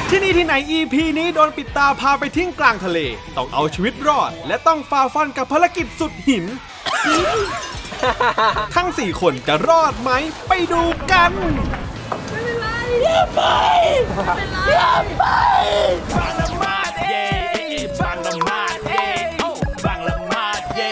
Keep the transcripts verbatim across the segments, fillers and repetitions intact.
ที่นี่ที่ไหน อี พี นี้โดนปิดตาพาไปทิ้งกลางทะเลต้องเอาชีวิตรอดและต้องฝ่าฟันกับภารกิจสุดหิน ทั้งสี่คนจะรอดไหมไปดูกันไม่เป็นไรอย่าไปอย่าไปบังละมาดเย่บังละมาดเย่บังละมาดเย่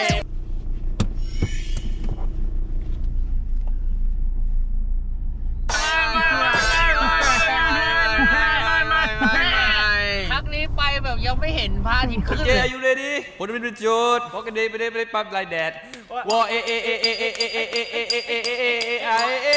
พักนี้ไปแบบยังไม่เห็นพระอาทิตย์ขึ้นเลยอยู่เลยดิผมเป็นประโยชน์เพราะกันดีไปได้ไปได้ปั๊บลายแดดวอเอเอเอเอเอเอเอเอเอเอเอเอเอเอเอ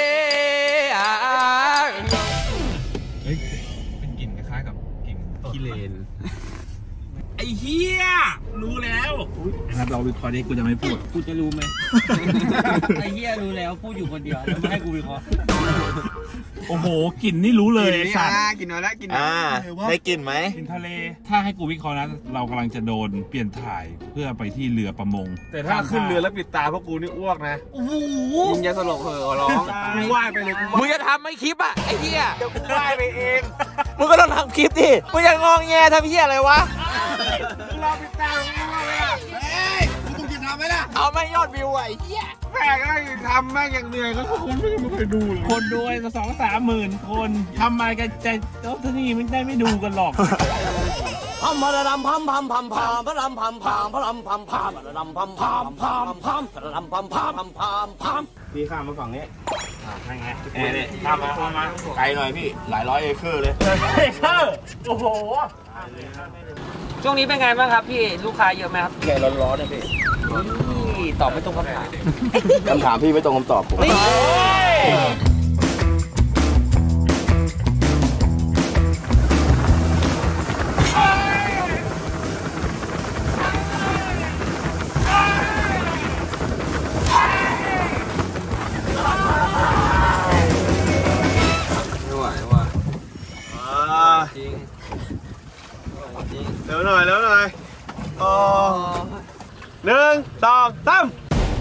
เฮ้ยเป็นกลิ่นคล้ายกับกลิ่นขี้เลนไอ้เหี้ยรู้แล้วนะครับเราวิเคราะห์ดิกูจะไม่พูดกูจะรู้ไหมไอ้เหี้ยรู้แล้วพูดอยู่คนเดียวแล้วไม่ให้กูวิเคราะห์โอ้โหกลิ่นนี่รู้เลยสัตว์กลิ่นมาแล้วกลิ่นได้กลิ่นไหมกลิ่นทะเลถ้าให้กูวิเคราะห์นะเรากำลังจะโดนเปลี่ยนถ่ายเพื่อไปที่เรือประมงแต่ถ้าขึ้นเรือแล้วปิดตาพวกกูนี่อ้วกนะโอ้โหมึงจะสลบเหอะร้องมึงว่ายไปเลยมึงจะทำไม่คลิปอ่ะไอ้เหี้ยเดี๋ยวกูว่ายไปเองมึงก็ต้องทำคลิปดิมึงยังงองแงทำเหี้ยอะไรวะมึงรอปิดตามึงรอเลยอ่ะเฮ้ยมึงจะทำไหมล่ะเอาไม่ยอดวิวไอ้เหี้ยแม่ก็ทำแม่อย่างเหนื่อยก็คนไม่เคยดูเลยคนดูสองสามหมื่นคนทำมากันจะเจ้าที่นี่ไม่ได้ไม่ดูกันหรอกพัมพะรำพัมพัมพัมพัมพะรำพัมพัมพะรำพัมพัมพะรำพัมพัมพัมพัมพะรำพัมพัมพัมพัมพัมพี่ข้ามมาฝั่งนี้อ่าใช่ไงนี่ข้ามมาข้ามมาไกลหน่อยพี่หลายร้อยเอเคอร์เลยเอเคอร์โอ้โหช่วงนี้เป็นไงบ้างครับพี่ลูกค้าเยอะไหมครับแค่ร้อนๆนะพี่ตอบไม่ตรงคำถามคำถามพี่ไม่ตรงคำตอบผมไม่ไหวว่ะจริงเร็วหน่อยเร็วหน่อยอ๋อหนึ่งสองสาม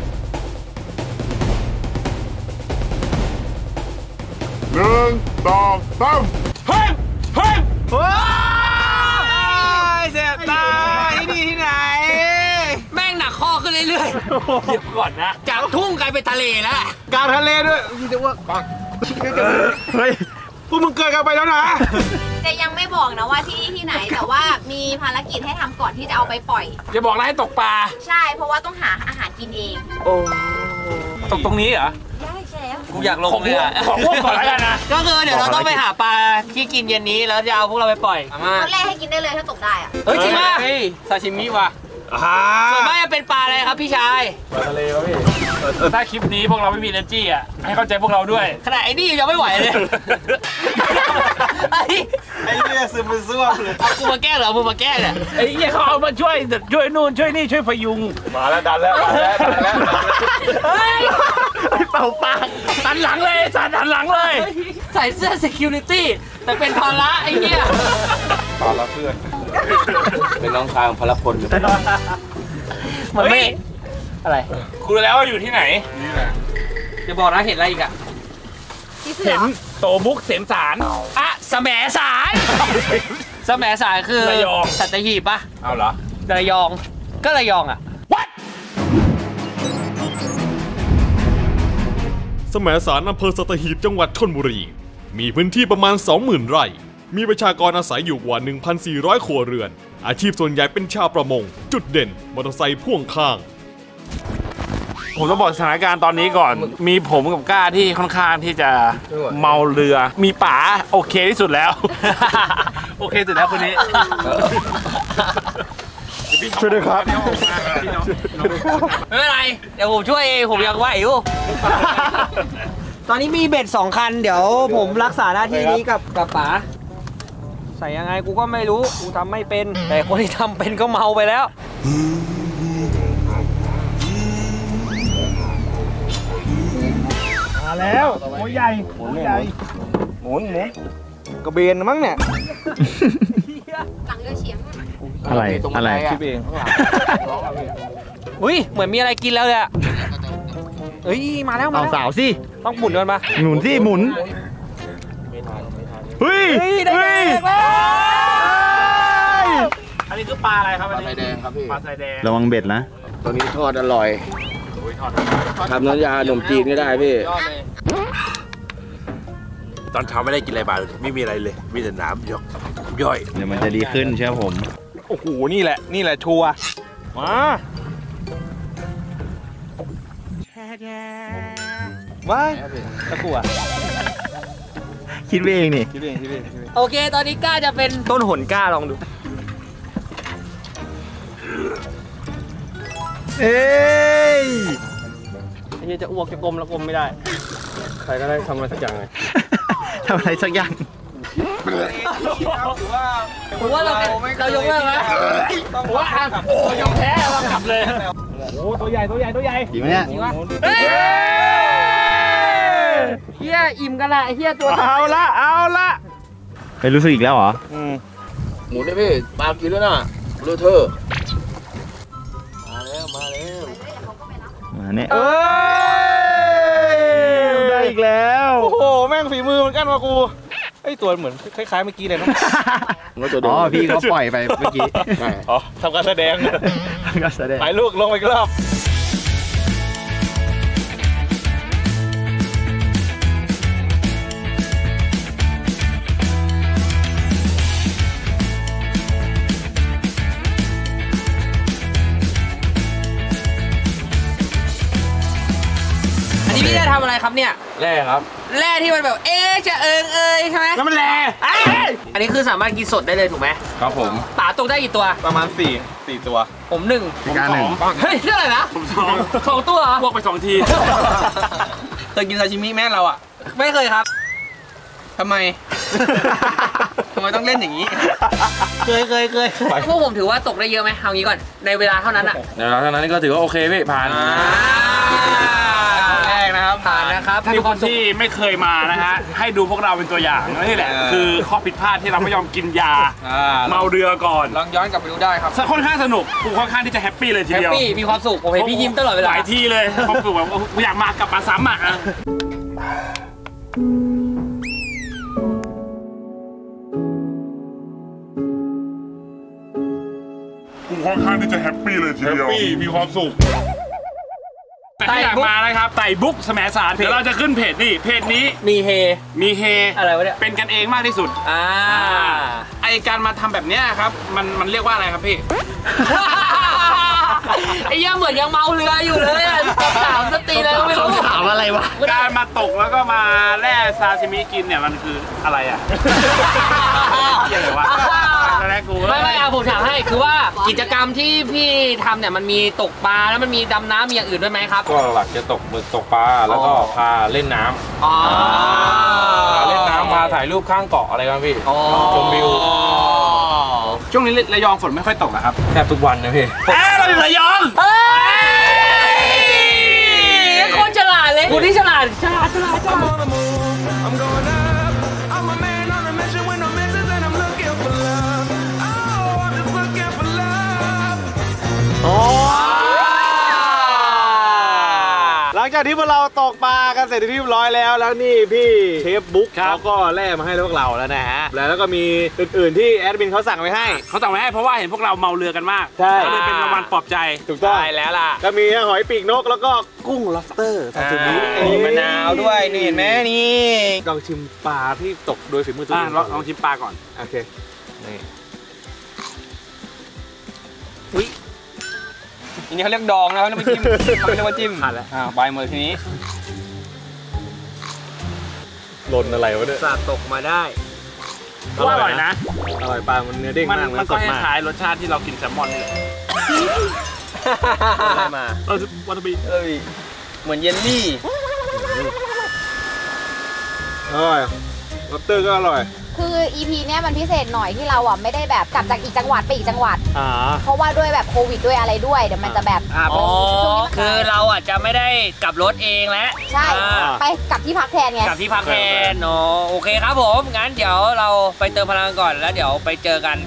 หนึ่งสองสามเฮ้ยเฮ้ยโอ้ยเสียตาที่นี่ที่ไหนแม่งหนักข้อขึ้นเรื่อยๆเดี๋ยวก่อนนะจากทุ่งกลายเป็นทะเลแล้วกลางทะเลด้วยพี่จะว่าเฮ้ยพวกมึงเกิดกันไปแล้วนะจะยังไม่บอกนะว่าที่ที่ไหนแต่ว่ามีภารกิจให้ทำก่อนที่จะเอาไปปล่อยจะบอกนะให้ตกปลาใช่เพราะว่าต้องหาอาหารกินเองโอ้ตกตรงนี้เหรอใช่ใช่แล้วกูอยากลงเลยอ่ะขอพวกก่อนแล้วกันนะก็คือเดี๋ยวเราต้องไปหาปลาที่กินเย็นนี้แล้วจะเอาพวกเราไปปล่อยตอนแรกให้กินได้เลยถ้าตกได้อ่ะเฮ้ยจริงมากซาชิมิว่ะส่วนมากจะเป็นปลาอะไรครับพี่ชายปลาทะเลครับพี่ถ้าคลิปนี้พวกเราไม่มี energy อ่ะให้เข้าใจพวกเราด้วยขนาดไอ้นี่ยังไม่ไหวเลยไอ้ไอ้เนี่ยซึมมันซ่วมเลยเอากูมาแก้เหรอมึงมาแก้เนี่ยไอ้เนี่ยเขาเอามาช่วยช่วยนู่นช่วยนี่ช่วยพยุงมาแล้วดันแล้วมาแล้วดันแล้วเฮ้ยเป่าปากดันหลังเลยสันดันหลังเลยใส่เสื้อ security แต่เป็นภาระไอ้เนี่ยภาระเพื่อนเป็นน้องชายของพลพลมันไม่อะไรคุณรู้แล้วว่าอยู่ที่ไหนนี่แหละจะบอกนะเห็นอะไรอีกอะเห็นโตมุกเสมสารอะแสมสารแสมสารคือระยองสัตหีบปะเอาเหรอระยองก็ระยองอะ What แสมสารอำเภอสัตหีบจังหวัดชลบุรีมีพื้นที่ประมาณ สองหมื่น ไร่มีประชากรอาศัยอยู่กว่า หนึ่งพันสี่ร้อย ครัวเรือนอาชีพส่วนใหญ่เป็นชาวประมงจุดเด่นมอเตอร์ไซค์พ่วงข้างผมต้องบอกสถานการณ์ตอนนี้ก่อนมีผมกับก้าที่ค่อนข้างที่จะเมาเรือมีป๋าโอเคที่สุดแล้วโอเคสุดแล้วคนนี้ช่วยด้วยครับไม่เป็นไรเดี๋ยวผมช่วยเองผมยังไหวอยู่ตอนนี้มีเบ็ดสองคันเดี๋ยวผมรักษาหน้าที่นี้กับกับป๋าใส่ยังไงกูก็ไม่รู้กูทำไม่เป็นแต่คนที่ทำเป็นก็เมาไปแล้วมาแล้วโอ้ใหญ่โอ้ใหญ่หมุนหมุนกระเบนมั้งเนี่ยหลังเรือเฉียงอะไรอะไรคิดเองอุ้ยเหมือนมีอะไรกินแล้วเลยอะเฮ้ยมาแล้วมาเอาสาวสิต้องหมุนกันมาหมุนสิหมุนเฮ้ยได้แดงแล้วคือปลาอะไรครับปอัลาน ไทนี้ยแดงครับพี่ปลาสายแดงระวังเบ็ดนะตัวนี้ทอดอร่อยโอ้ยทอดทำน้ำยาขนมจีนก็ได้พี่ยอดเลยตอนเช้าไม่ได้กินอะไรมาเลยไม่มีอะไรเลย มีแต่น้ำยกย่อยเดี๋ยวมันจะดีขึ้นเชื่อผมโอ้โหนี่แหละนี่แหละชัวร์มาว้ายตะกั่วคิดไปเองนี่คิดเองคิดเองคิดเองโอเค ตอนนี้ก้าจะเป็นต้นหนก้าลองดูเอ้ยไอ้เหี้ยจะอ้วกจะกลมแล้วกลมไม่ได้ใครก็ได้ทำอะไรสักอย่างเลยทำอะไรสักอย่างผมว่าเราเรายกเลิกแล้วผมว่าตัวยอมแพ้เรากลับเลยโอ้ตัวใหญ่ตัวใหญ่ตัวใหญ่จริงไหมเนี่ยจริงวะเฮียอิ่มกันละเฮียตัวเอาละเอาละไปรู้สึกอีกแล้วเหรออืมหมูได้พี่ปลากินแล้วน่ะเลอะเทอะมาแล้วมาแล้วมาเนี่ยเอ้ยได้อีกแล้วโอ้โหแม่งฝีมือเหมือนกันว่ะกูไอ้ตัวเหมือนคล้ายๆเมื่อกี้เลยเนาะอ๋อพี่เขาปล่อยไปเมื่อกี้อ๋อทำการแสดงก็แสดงไปลูกลงไปอีกรอบอันนี้พี่จะทำอะไรครับเนี่ยแร่ครับแร่ที่มันแบบเอ๊ะจะเอิงเอยใช่ไหมแล้วมันแลอ่ะอันนี้คือสามารถกินสดได้เลยถูกไหมครับผมป๋าตกได้กี่ตัวประมาณสี่สี่ตัวผมหนึ่งพี่การหนึ่งเฮ้ยเท่าไหร่นะผมสองสองตัวเหรอพวกไปสองทีเคยกินซาชิมิแม่เราอ่ะ ไม่เคยครับทำไม ทำไมต้องเล่นอย่างนี้ เคยเคยเคยพวกผมถือว่าตกได้เยอะไหมเอางี้ก่อนในเวลาเท่านั้นอ่ะเดี๋ยวเท่านั้นก็ถือว่าโอเคพี่ผ่านแรกนะครับผ่านนะครับถ้าทุกคนที่ไม่เคยมานะฮะ ให้ดูพวกเราเป็นตัวอย่างนี่แหละ คือข้อผิดพลาดที่เราไม่ยอมกินยา เมาเรือก่อนลองย้อนกลับไปดูได้ครับค่อนข้างสนุกกูค่อนข้างที่จะแฮปปี้เลยทีแฮปเดียวปี้มีความสุขผมเห็นพี่ยิ้มตลอดเวหลาลายทีเลยความสุขแบบกูอยากมากลับมาซ้ำอ่ะกูค่อนข้างที่จะแฮปปี้เลยทีเดียว มีความสุขแต่ถ้าอยากมานะครับไต่บุ๊กแสมสารเดี๋ยวเราจะขึ้นเพจนี่เพจนี้มีเฮมีเฮอะไรวะเนี่ยเป็นกันเองมากที่สุดอ่าไอการมาทำแบบเนี้ยครับมันมันเรียกว่าอะไรครับพี่ไอ้เหี้ยเหมือนยังเมาเรืออยู่เลยอ่ะถามสตีเลยไม่รู้ถามอะไรวะการมาตกแล้วก็มาแล่ซาซิมิกินเนี่ยมันคืออะไรอ่ะ เกี่ยวอะไรวะแรกกูไม่ไม่เอาผมถามให้คือว่ากิจกรรมที่พี่ทำเนี่ยมันมีตกปลาแล้วมันมีดำน้ำมีอย่างอื่นด้วยไหมครับก็หลักจะตกหมึกตกปลาแล้วก็พาเล่นน้ำอ๋อพาเล่นน้ำพาถ่ายรูปข้างเกาะอะไรกันพี่ชมวิวช่วงนี้ระยองฝนไม่ค่อยตกอะครับแทบทุกวันนะพี่เอ้เราอยู่ระยองเฮ้ยโคตรฉลาดเลยคุณที่ฉลาดฉลาดฉลาดฉลาด I'm going up. I'm a man on a mission with no missions, and I'm looking for love. Oh, I'm just looking for love. หลังจากที่พวกเราตกปลากันเสร็จเรียบร้อยแล้วแล้วนี่พี่เชฟบุ๊กเขาก็แล่มาให้พวกเราแล้วนะฮะแล้วก็มีอื่นๆที่แอดมินเขาสั่งไว้ให้เขาสั่งไว้ให้เพราะว่าเห็นพวกเราเมาเรือกันมากใช่ก็เลยเป็นรางวัลปลอบใจถูกต้องใช่แล้วล่ะก็มีหอยปีกนกแล้วก็กุ้ง lobster ซาซิมิมีมะนาวด้วยนี่เห็นไหมนี่ลองชิมปลาที่ตกโดยฝีมือตัวเองลองชิมปลาก่อนโอเคนี่อุ้ยอันนี้เขาเรียกดองนะไม่จิ้มเขาเรียกว่าจิ้มผ่านแล้วอ่าใบมือทีนี้หล่นอะไรวะเนี่ยสาดตกมาได้ว่าอร่อยนะอร่อยปลามันเนื้อเด้งมันมากมันก็คล้ายๆรสชาติที่เรากินแซลมอนนี่แหละอะไรมาเออวาซาบิเอ้ยเหมือนเยลลี่อร่อยล็อบสเตอร์ก็อร่อยคือ อี พี เนี้ยมันพิเศษหน่อยที่เราอ่ะไม่ได้แบบกลับจากอีกจังหวัดไปอีกจังหวัดอ่าเพราะว่าด้วยแบบโควิดด้วยอะไรด้วยเดี๋ยวมันจะแบบอ๋อคือเราอ่ะจะไม่ได้กลับรถเองแล้วใช่ ไปกลับที่พักแทนไงกลับที่พักแทนอ๋อโอเคครับผมงั้นเดี๋ยวเราไปเติมพลังก่อนแล้วเดี๋ยวไปเจอกัน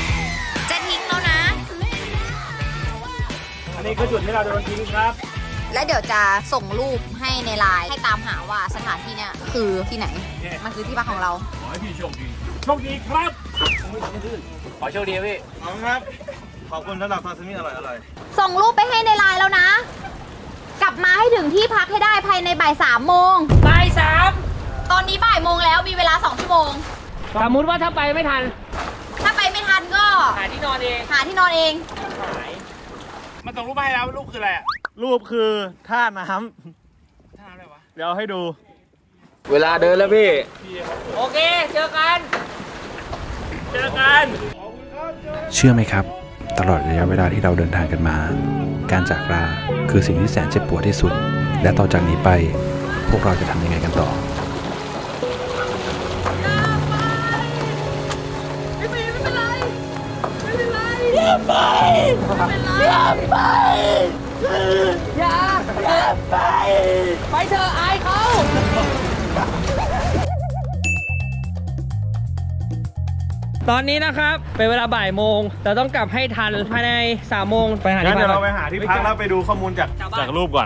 จะทิ้งแล้วนะอันนี้คือจุดที่เราโดนทิ้งครับแล้วเดี๋ยวจะส่งรูปให้ในไลน์ให้ตามหาว่าสถานที่เนี่ยคือที่ไหนมันคือที่พักของเราขอให้พี่โชคดีโชคดีครับขอโชคดีพี่ขอบคุณครับขอบคุณสำหรับซาซิมิอร่อยอร่อยส่งรูปไปให้ในไลน์แล้วนะกลับมาให้ถึงที่พักให้ได้ภายในบ่ายสามโมงบ่ายสามตอนนี้บ่ายโมงแล้วมีเวลาสองชั่วโมงสมมติว่าถ้าไปไม่ทันถ้าไปไม่ทันก็หาที่นอนเองหาที่นอนเองมันส่งรูปมาให้แล้วรูปคืออะไรอะรูปคือท่าน้ำท่าน้ำอะไรวะเดี๋ยวให้ดูเวลาเดินแล้วพี่โอเคเจอกันเจอกันเชื่อไหมครับตลอดระยะเวลาที่เราเดินทางกันมาการจากลาคือสิ่งที่แสนเจ็บปวดที่สุดและต่อจากนี้ไปพวกเราจะทำยังไงกันต่อไม่เป็นไม่เป็นไรไม่เป็นไรอย่าไปอย่าไปอย่าอย่าไปไปเถอะอายเขาตอนนี้นะครับเป็นเวลาบ่ายโมงแต่ต้องกลับให้ทันภายในสามโมงไปหาที่พักเดี๋ยวเราไปหาที่พักแล้วไปดูข้อมูลจากจากรูปก่อน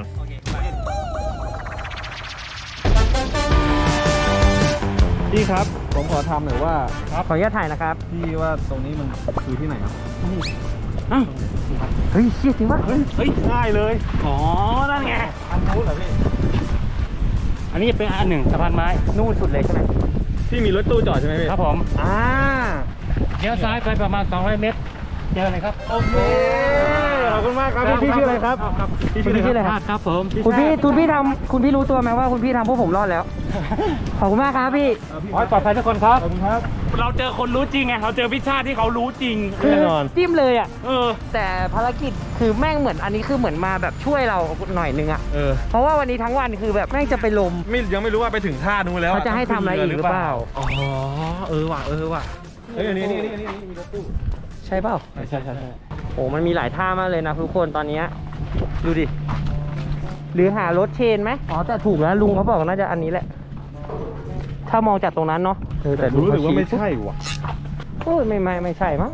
พี่ครับผมขอทำหน่อยว่าขออนุญาตถ่ายนะครับพี่ว่าตรงนี้มันคือที่ไหนครับอ้าวเฮ้ยเชี่ยจริงป่ะเฮ้ยเฮ้ยง่ายเลยอ๋อนั่นไงอันนู้นเหรอพี่อันนี้เป็นอันหนึ่งสะพานไม้นู่นสุดเลยใช่ไหมพี่มีรถตู้จอดใช่ไหมพี่ครับผมอ่าเลี้ยวซ้ายไปประมาณสองร้อยเมตรเจอเลยครับโอเคขอบคุณมากครับพี่ชื่ออะไรครับพี่ชื่ออะไรครับครับผมคุณพี่คุณพี่ทำคุณพี่รู้ตัวไหมว่าคุณพี่ทำพวกผมรอดแล้วขอบคุณมากครับพี่ขอให้ปลอดภัยทุกคนครับขอบคุณครับเราเจอคนรู้จริงไงเราเจอพิชาติที่เขารู้จริงแน่นอนจิ้มเลยอ่ะเออแต่ภารกิจคือแม่งเหมือนอันนี้คือเหมือนมาแบบช่วยเราหน่อยนึงอ่ะเออเพราะว่าวันนี้ทั้งวันคือแบบแม่งจะไปลมไม่ยังไม่รู้ว่าไปถึงท่านู้นแล้วเขาจะให้ทำอะไรอีกหรือเปล่าอ๋อเออว่ะเออว่ะเฮ้ยอันนี้นี่นี่นี่มีรถตู้ใช่เปล่าใช่ใช่ใช่โอ้มันมีหลายท่ามากเลยนะทุกคนตอนนี้ดูดิหรือหารถเชนไหมอ๋อแต่ถูกแล้วลุงเขาบอกน่าจะอันนี้แหละถ้ามองจากตรงนั้นเนาะแต่รู้สึกว่าไม่ใช่ว่ะโอ้ยไม่ไม่ไม่ใช่มั้ง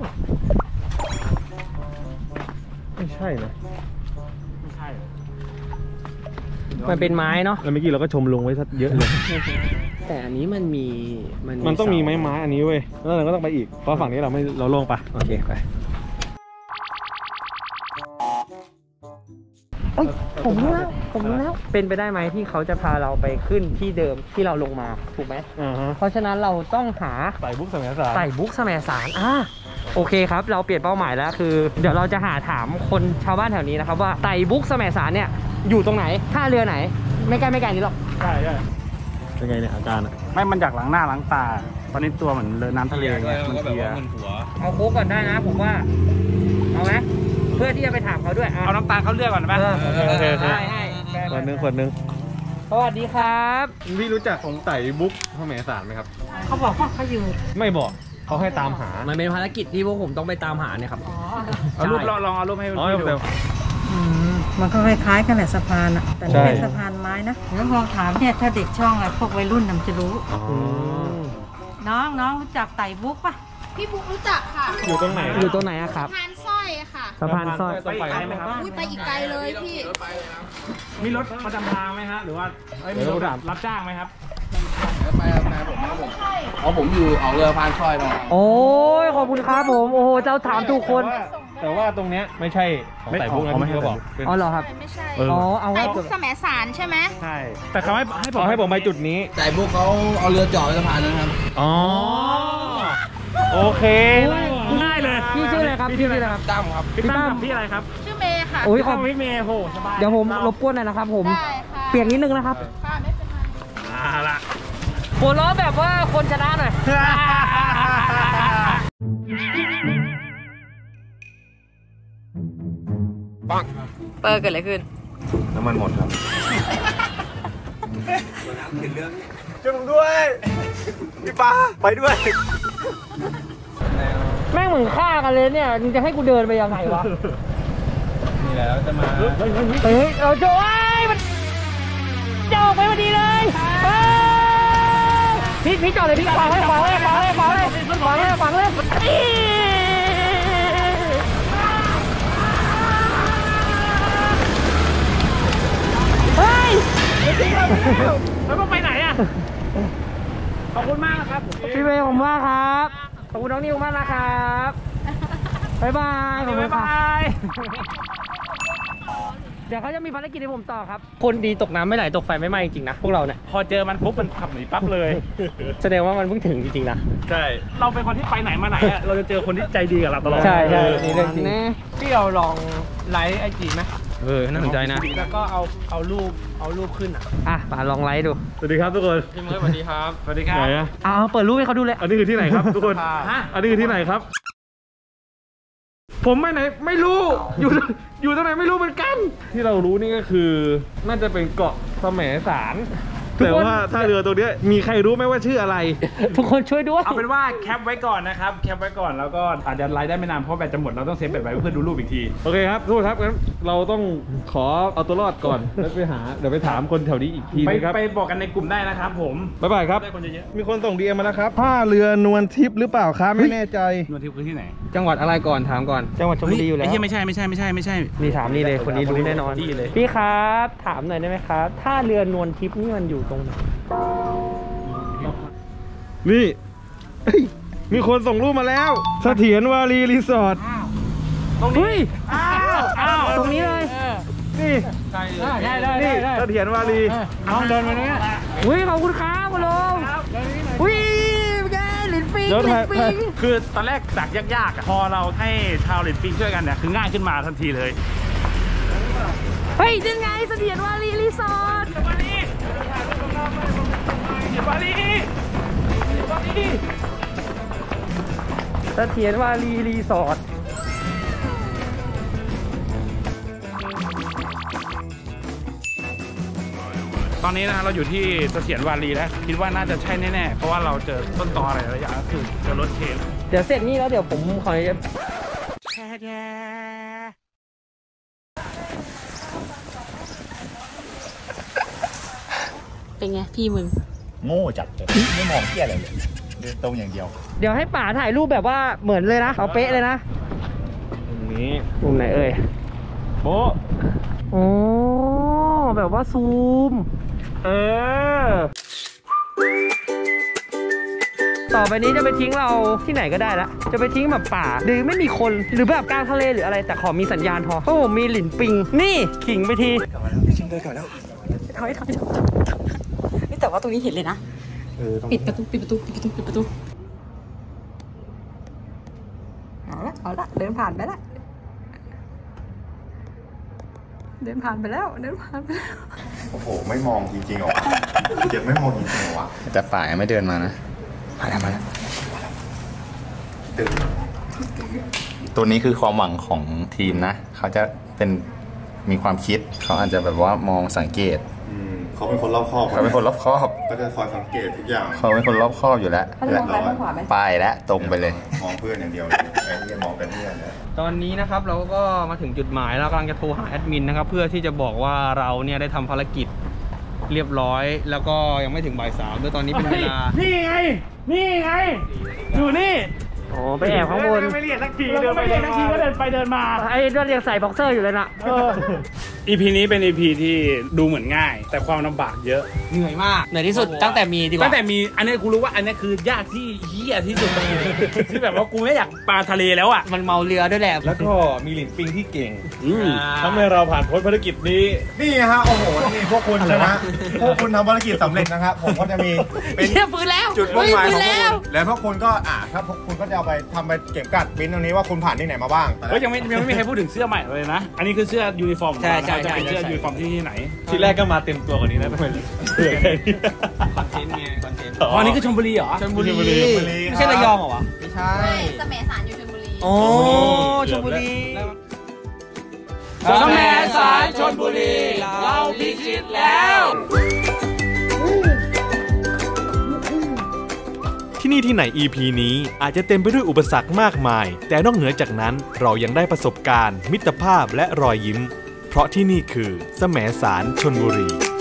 ไม่ใช่นะไม่ใช่มันเป็นไม้เนาะแล้วเมื่อกี้เราก็ชมลุงไว้ซะเยอะเลยแต่อันนี้มันมีมันมันต้องมีไม้ไม้อันนี้เว้ยแล้วเราก็ต้องไปอีกเพราะฝั่งนี้เราไม่เราลงไปโอเคไปผมรู้แล้วผมรู้แล้วเป็นไปได้ไหมที่เขาจะพาเราไปขึ้นที่เดิมที่เราลงมาถูกไหมเพราะฉะนั้นเราต้องหาไต่บุ๊กแสมสารไต่บุ๊กแสมสารอ่าโอเคครับเราเปลี่ยนเป้าหมายแล้วคือเดี๋ยวเราจะหาถามคนชาวบ้านแถวนี้นะครับว่าไต่บุ๊กแสมสารเนี่ยอยู่ตรงไหนท่าเรือไหนไม่ไกลไม่ไกลนี้หรอกใช่ใช่เป็นไงเนี่ยอาการไม่มันจากหลังหน้าหลังตาตอนนี้ตัวเหมือนเลอะน้ำทะเลไงมันเพียเอาโค้กก่อนได้นะผมว่าเอาไหมเพื่อที่จะไปถามเขาด้วยเอาน้ำตาลเขาเลือกก่อนไหมโอเคโอเคขวดนึงขวดนึงสวัสดีครับพี่รู้จักของไต่บุ๊กแสมสารไหมครับเขาบอกว่าเขาอยู่ไม่บอกเขาให้ตามหามันเป็นภารกิจที่พวกผมต้องไปตามหาเนี่ยครับเอารูปลองเอารูปให้ดูมันก็คล้ายๆกันแหละสะพานอะแต่ไม่เป็นสะพานไม้นะแล้วลองถามเนี่ยถ้าเด็กช่องอะไรพวกวัยรุ่นนำจะรู้น้องน้องรู้จักไต่บุ๊กปะพี่บุ๊กรู้จักค่ะอยู่ตรงไหนอยู่ตรงไหนอะครับสะพานสร้อยค่ะสะพานสร้อยไปไกลไหมครับอุ้ยไปอีกไกลเลยพี่มีรถประจำทางไหมฮะหรือว่ามีรถรับจ้างไหมครับไปไปผมครับผมอ๋อผมอยู่ออกเรือพานสร้อยมาโอ้ยขอบคุณครับผมโอ้โหเจ้าถามทุกคนแต่ว่าตรงเนี้ยไม่ใช่ของไต่บุ๊กนะที่เขาบอกอ๋อเหรอครับไม่ใช่อ๋อเอาไต่บุ๊กแสมสารใช่ไหมใช่แต่เขาให้ให้ผมให้ผมไปจุดนี้ไต่บุ๊กเขาเอาเรือจอดสะพานนะครับอ๋อโอเคง่ายเลยพี่ชื่ออะไรครับพี่ชื่ออะไรครับตั้มครับพี่ตั้มพี่อะไรครับชื่อเมย์ค่ะโอ้ยขอบพี่เมย์โหสบายเดี๋ยวผมรบกวนหน่อยนะครับผมเปลี่ยนนิดนึงนะครับค่ะไม่เป็นไรอ่าละหัวล้อแบบว่าคนชนะหน่อยปังเปิดเกิดอะไรขึ้นน้ำมันหมดครับช่วยผมด้วยพี่ป้าไปด้วยแม่งเหมือนฆ่ากันเลยเนี่ยมึงจะให้กูเดินไปยังไงวะนี่แหละจะมาเฮ้ยเราโจ้ยมันจะออกไปพอดีเลยพี่พี่จอดเลยพี่ฟังเลยฟังเลยฟังเลยฟังเลยฟังเลยฟังเลยแล้วต้องไปไหนอ่ะขอบคุณมากนะครับพี่เมย์ผมมากครับขอบคุณน้องนิวมากนะครับบ๊ายบายขอบคุณครับเดี๋ยวเขาจะมีภารกิจให้ผมต่อครับคนดีตกน้ำไม่ไหลตกไฟไม่ไหม้จริงๆนะพวกเราเนี่ยพอเจอมันปุ๊บมันขับหนีปั๊บเลยแสดงว่ามันเพิ่งถึงจริงๆนะใช่เราเป็นคนที่ไปไหนมาไหนอ่ะเราจะเจอคนที่ใจดีกับเราตลอดใช่ใช่นี่เรื่องจริงพี่เราลองไลฟ์ไอจีไหมเออน่าสนใจนะแล้วก็เอาเอารูปเอารูปขึ้นอ่ะอ่ะมาลองไลฟ์ดูสวัสดีครับทุกคนพี่เมย์สวัสดีครับสวัสดีครับเอาเปิดรูปให้เขาดูเลยอันนี้คือที่ไหนครับทุกคนอันนี้คือที่ไหนครับผมไปไหนไม่รู้อยู่อยู่ตรงไหนไม่รู้เหมือนกันที่เรารู้นี่ก็คือน่าจะเป็นเกาะแสมสารแต่ว่าถ้าเรือตรงนี้มีใครรู้ไหมว่าชื่ออะไรทุกคนช่วยด้วยเอาเป็นว่าแคปไว้ก่อนนะครับแคปไว้ก่อนแล้วก็อาจจะไลฟ์ได้ไม่นานเพราะแบตจะหมดเราต้องเซฟแบตไว้เพื่อดูรูปอีกทีโอเคครับทุกคนครับงั้นเราต้องขอเอาตัวรอดก่อนแล้วไปหาเดี๋ยวไปถามคนแถวนี้อีกทีนะครับไปบอกกันในกลุ่มได้นะครับผมบ๊ายบายครับมีคนส่งดีเอ็มมาแล้วครับท่าเรือนวลทิพย์หรือเปล่าครับไม่แน่ใจนวลทิพย์คือที่ไหนจังหวัดอะไรก่อนถามก่อนจังหวัดชลบุรีอยู่แล้วไม่ใช่ไม่ใช่ไม่ใช่ไม่ใช่มีถามนี่เลยคนนี้รู้แน่นอนพี่ครับถามหน่อยได้ไหมครับท่าเรือนวลทิพย์นี่มันอยู่ตรงไหนนี่มีคนส่งรูปมาแล้วเสถียรวารีรีสอร์ทตรงนี้อ้าวอ้าวตรงนี้เลยนี่ได้ได้ได้เสถียรวารีน้องเดินมาเนี่ยอุ้ยขอบคุณครับคุณลุงอุ้ยแกหลินปิงหลินปิงคือตอนแรกจากยากๆพอเราให้ชาวหลินปิงช่วยกันเนี่ยคือง่ายขึ้นมาทันทีเลยเฮ้ยยังไงเสถียรวารีรีสอร์ทวารีวารีเสถียรวารีรีสอร์ทตอนนี้นะเราอยู่ที่เสถียรวารีแล้วคิดว่าน่าจะใช่แน่ๆเพราะว่าเราเจอต้นตออะไรหลายอย่างก็คือเจอรถเคนเดี๋ยวเสร็จนี่แล้วเดี๋ยวผมขอจะเป็นไงพี่มึงโง่จัดเลยไม่มองเที่ยอะไรเลยเดินตรงอย่างเดียวเดี๋ยวให้ป๋าถ่ายรูปแบบว่าเหมือนเลยนะเอาเป๊ะเลยนะตรงนี้มุมไหนเอ่ยโบ๊ะโอ้แบบว่าซูมเออต่อไปนี้จะไปทิ้งเราที่ไหนก็ได้ละจะไปทิ้งแบบป่าหรือไม่มีคนหรือแบบกลางทะเลหรืออะไรแต่ขอมีสัญญาณพอเพราะผมมีหลินปิงนี่ขิงไปทีชิงเลยก่อนแล้วเขาให้เขาไม่แต่ว่าตรงนี้เห็นเลยนะปิดประตูปิดประตูปิดประตูปิดประตูเอาละเอาละเดินผ่านไปละเดินผ่านไปแล้วเดินผ่านไปแล้วโอ้โหไม่มองจริงๆหรอเจ็บไม่มองจริงๆหรอวะแต่ป่ายังไม่เดินมานะมาแล้วมาแล้วตัวนี้คือความหวังของทีมนะเขาจะเป็นมีความคิดเขาอาจจะแบบว่ามองสังเกตเขาเป็นคนรอบคอบเขาเป็นคนรอบคอบก็จะคอยสังเกตทุกอย่างเขาเป็นคนรอบคอบอยู่แล้วไปแล้วตรงไปเลยมองเพื่อนอย่างเดียวไอ้ที่มองเป็นเพื่อนนะตอนนี้นะครับเราก็มาถึงจุดหมายแล้วกำลังจะโทรหาแอดมินนะครับเพื่อที่จะบอกว่าเราเนี่ยได้ทำภารกิจเรียบร้อยแล้วก็ยังไม่ถึงบ่ายสามด้วยตอนนี้เป็นเวลานี่ไงนี่ไงอยู่นี่โอ้ไปแอบข้างบนไม่เรียกสักทีเดินไปเรียกสักทีก็เดินไปเดินมาไอ้เรื่องยังใส่บ็อกเซอร์อยู่เลยนะอี พี นี้เป็น อี พี ที่ดูเหมือนง่ายแต่ความลำบากเยอะเหนื่อยมากเหนื่อยที่สุดตั้งแต่มีดีกว่าตั้งแต่มีอันนี้กูรู้ว่าอันนี้คือยากที่เหี้ยที่สุดที่แบบว่ากูไม่อยากปลาทะเลแล้วอ่ะมันเมาเรือด้วยแหละแล้วก็มีหลินปิงที่เก่งทำให้เราผ่านพ้นภารกิจนี้นี่ฮะโอ้โหนี่พวกคุณชนะพวกคุณทำภารกิจสำเร็จนะครับผมก็จะมีเป็นฟื้นแล้วจุดมุ่งหมายของพวกคุณแล้วพวกคุณก็อ่าถ้าพวกคุณก็จะเอาไปทำไปเก็บกัดปิ้นตรงนี้ว่าคุณผ่านที่ไหนมาบ้างก็ยังไม่ยังไม่มีใครพูดถึงเสื้อใหม่เลยนะอันนี้คือเสื้อยูนิฟอร์มใช่ใช่จะเป็นเสื้อยูนิฟอร์มที่ไหนที่แรกก็มาเต็มตัวกว่านี้นะทำไมเสื้อแค่นี้คอนเทนต์ไงคอนเทนต์อ๋อนี่คือชลบุรีเหรอชลบุรีไม่ใช่ระยองเหรอวะไม่ใช่แสมสารอยู่ชลบุรีโอ้ชลบุรีแสมสารชลบุรีเราพิชิตแล้วที่นี่ที่ไหน อี พี นี้อาจจะเต็มไปด้วยอุปสรรคมากมายแต่นอกเหนือจากนั้นเรายังได้ประสบการณ์มิตรภาพและรอยยิ้มเพราะที่นี่คือแสมสารชลบุรี